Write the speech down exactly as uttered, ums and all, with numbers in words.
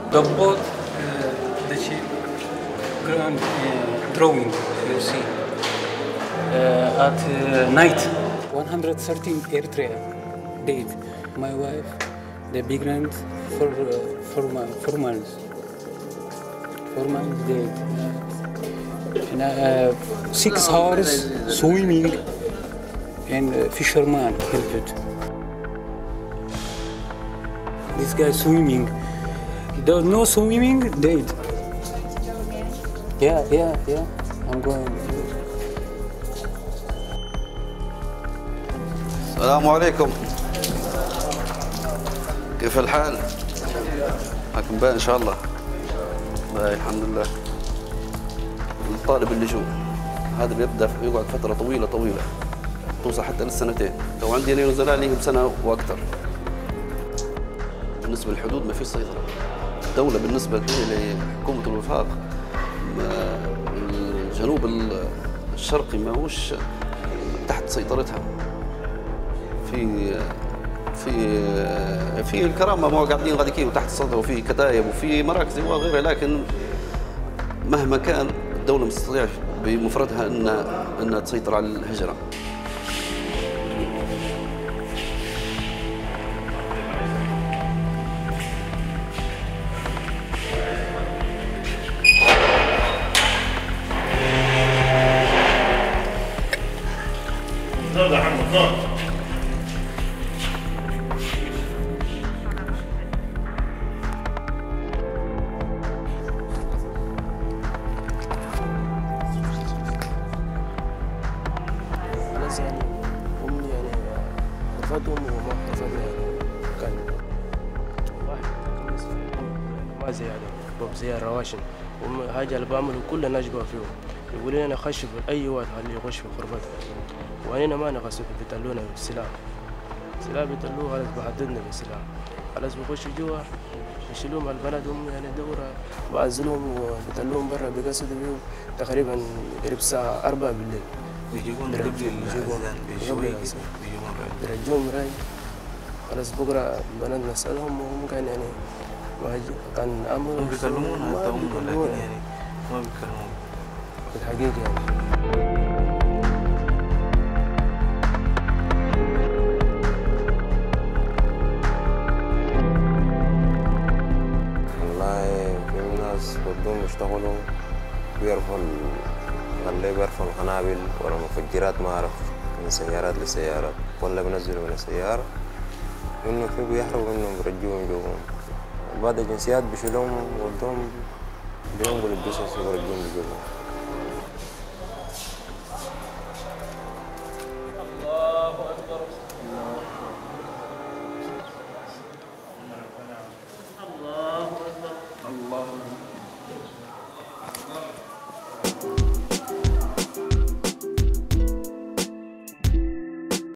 The boat, uh, the ship, ground, uh, drawing, you see, uh, at uh, night. one hundred thirteen Eritrea dead. My wife, the big rent for uh, four, four months. Four months dead. And, uh, six hours swimming and uh, fisherman helped. This guy swimming. There's no swimming, dead. Yeah, yeah, yeah. I'm going. السلام عليكم. كيف الحال؟ معكم باء إن شاء الله. باء الحمد لله. الطالب اللجوء هذا بيبدأ يقعد فترة طويلة طويلة توصل حتى للسنتين. لو عندي أنا نزلاء ليهم سنة وأكثر. بالنسبة للحدود ما في سيطرة. الدولة بالنسبة لحكومة الوفاق الجنوب الشرقي ما هوش تحت سيطرتها. في في في الكرامة ما قاعدين غاديكي وتحت السيطرة وفي كتايب وفي مراكز وغيرها، لكن مهما كان الدولة ما تستطيعش بمفردها انها انها تسيطر على الهجرة. يعني أمي يعني رفضهم وما رفضوا يعني كان واحد ما زي يعني باب زي الرواشن وحاجة اللي بعمله كل الناس جوا فيهم يقول لي أنا خش أي واحد خليه يخش في غرفتها وأنا ما نغسل بيتلونا بالسلاح سلاح بيتلوه خلاص بحددنا بالسلاح خلاص بخشوا جوا يشيلوهم البلد هم يعني الدورة بعزلهم وبيتلوهم برا بيقصدوا بيهم تقريبا قريب الساعة أربعة بالليل بيجيبون قبل الأذان بشوي بيرجعوهم راي خلاص بكرة بنات نسألهم وهم كان يعني كان أمر هم بيكلمون حتى هم لكن يعني ما بيكلمون في الحقيقة يعني. والله في ناس بدهم يشتغلوا بيرفعوا اللي بيرفعوا القنابل ولا مفجرات ما أعرف من سيارات لسيارات ولا بنزلوا من السيارة منه في بيحرقوا منهم بيرجوهم جوهم بعض الجنسيات بيشيلوهم ودهم بينقلوا الجثث وبيرجوهم جوهم.